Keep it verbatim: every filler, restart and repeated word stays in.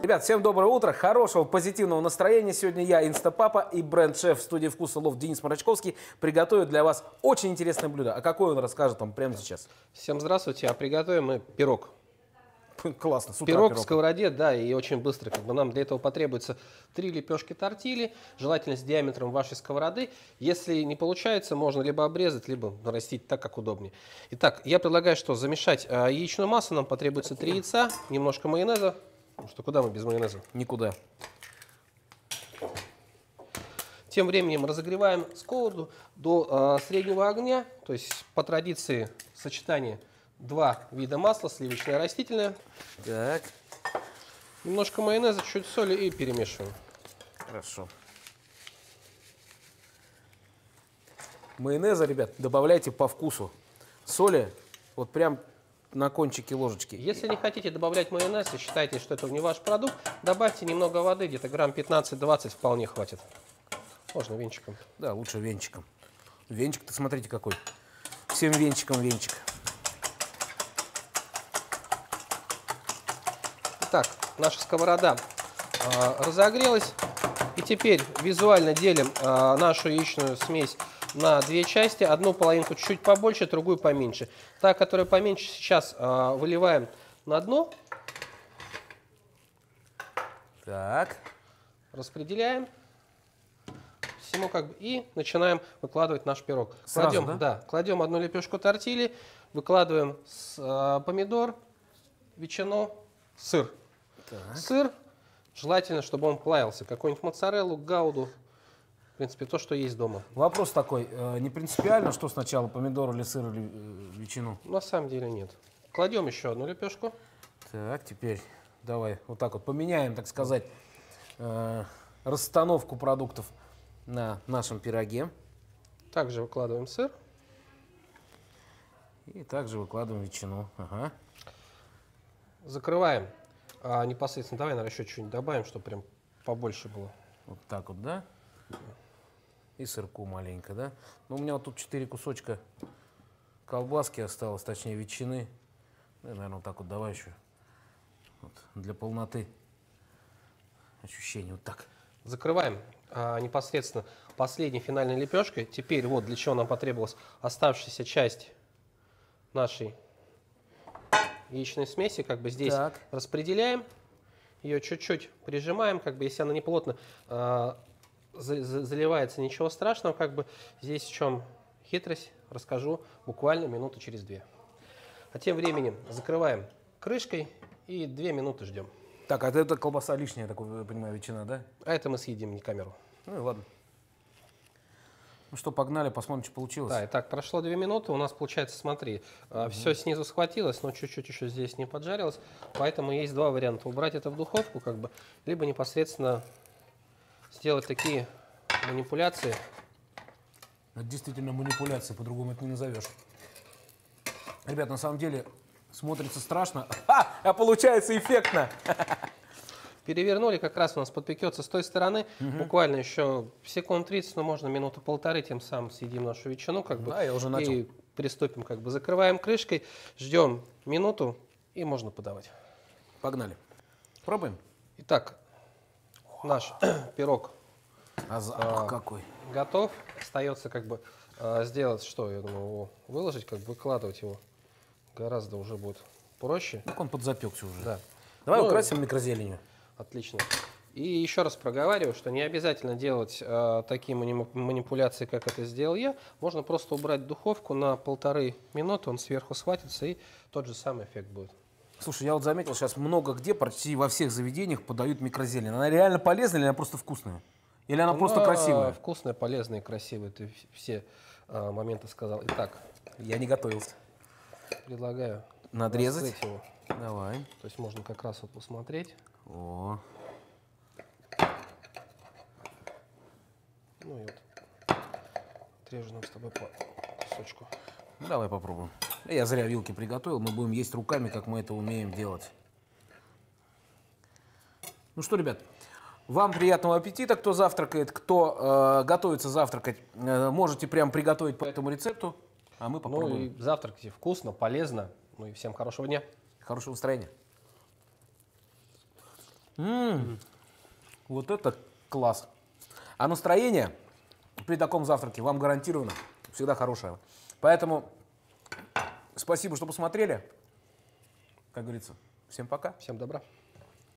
Ребят, всем доброе утро, хорошего, позитивного настроения. Сегодня я, Инстапапа, и бренд-шеф в студии «Вкуса Лофт» Денис Марачковский приготовят для вас очень интересное блюдо. А какое он расскажет вам прямо сейчас? Всем здравствуйте, а приготовим мы пирог. Классно, с утра Пирог, пирог в сковороде, да, и очень быстро. Как бы нам для этого потребуется три лепешки тортили, желательно с диаметром вашей сковороды. Если не получается, можно либо обрезать, либо нарастить так, как удобнее. Итак, я предлагаю, что замешать а, яичную массу. Нам потребуется три яйца, немножко майонеза. Потому что куда мы без майонеза? Никуда. Тем временем разогреваем сковороду до э, среднего огня, то есть по традиции сочетание два вида масла, сливочное и растительное. Так. Немножко майонеза, чуть соли и перемешиваем. Хорошо. Майонеза, ребят, добавляйте по вкусу. Соли вот прям на кончике ложечки. Если не хотите добавлять майонез и считаете, что это не ваш продукт, добавьте немного воды, где-то грамм пятнадцать-двадцать вполне хватит. Можно венчиком. Да, лучше венчиком. Венчик-то смотрите какой. Всем венчиком венчик. Итак, наша сковорода э, разогрелась. И теперь визуально делим э, нашу яичную смесь на две части. Одну половинку чуть побольше, другую поменьше. Та, которая поменьше, сейчас э, выливаем на дно. Так. Распределяем. Всему как бы, и начинаем выкладывать наш пирог. Сразу, кладем, да? Да, кладем одну лепешку тортили, выкладываем с, э, помидор, ветчину, сыр. Так. Сыр, желательно, чтобы он плавился. Какую-нибудь моцареллу, гауду. В принципе, то, что есть дома. Вопрос такой, э, не принципиально, что сначала, помидор или сыр, или э, ветчину? На самом деле нет. Кладем еще одну лепешку. Так, теперь давай вот так вот поменяем, так сказать, э, расстановку продуктов на нашем пироге. Также выкладываем сыр. И также выкладываем ветчину. Ага. Закрываем. А, непосредственно, давай, наверное, еще чуть-нибудь добавим, чтобы прям побольше было. Вот так вот, да? И сырку маленько, да? Ну, у меня вот тут четыре кусочка колбаски осталось, точнее ветчины. Ну, наверное, вот так вот давай еще. Вот, для полноты ощущений. Вот так. Закрываем а, непосредственно последней финальной лепешкой. Теперь вот для чего нам потребовалась оставшаяся часть нашей яичной смеси. Как бы здесь Так. распределяем. Ее чуть-чуть прижимаем. Как бы если она не плотно а, за, за, заливается, ничего страшного. Как бы здесь в чем хитрость, расскажу буквально минуты через две. А тем временем закрываем крышкой и две минуты ждем. Так, а это колбаса лишняя, я так понимаю, ветчина, да? А это мы съедим, не камеру. Ну и ладно. Ну что, погнали, посмотрим, что получилось. Да, итак, прошло две минуты, у нас получается, смотри, угу. все снизу схватилось, но чуть-чуть еще здесь не поджарилось, поэтому есть два варианта. Убрать это в духовку, как бы, либо непосредственно сделать такие манипуляции. Это действительно манипуляции, по-другому это не назовешь. Ребят, на самом деле смотрится страшно, а получается эффектно. Перевернули, как раз у нас подпекется с той стороны, угу. буквально еще секунд тридцать, но можно минуту полторы, тем самым съедим нашу ветчину, как бы, да, я уже начал. И приступим, как бы, закрываем крышкой, ждем минуту и можно подавать. Погнали. Пробуем. Итак, наш пирог а запах а, какой. Готов. Остается как бы а, сделать что, я думаю, его выложить, как бы выкладывать его гораздо уже будет проще. Так он подзапекся уже. Да. Давай ну, украсим микрозеленью. Отлично. И еще раз проговариваю, что не обязательно делать э, такие манипуляции, как это сделал я. Можно просто убрать в духовку на полторы минуты, он сверху схватится, и тот же самый эффект будет. Слушай, я вот заметил, сейчас много где, почти во всех заведениях подают микрозелень. Она реально полезная или она просто вкусная? Или она, она просто красивая? Вкусная, полезная и красивая. Ты все э, моменты сказал. Итак. Я не готовился. Предлагаю надрезать его. Давай. То есть можно как раз вот посмотреть. О. Ну и вот отрежу нам с тобой по кусочку. Ну, давай попробуем. Я зря вилки приготовил, мы будем есть руками, как мы это умеем делать. Ну что, ребят, вам приятного аппетита, кто завтракает, кто э, готовится завтракать, э, можете прям приготовить по этому рецепту, а мы попробуем. Ну и завтракайте вкусно, полезно, ну и всем хорошего дня. Хорошего настроения. М-м-м. Вот это класс. А настроение при таком завтраке вам гарантированно всегда хорошее. Поэтому спасибо, что посмотрели. Как говорится, всем пока. Всем добра.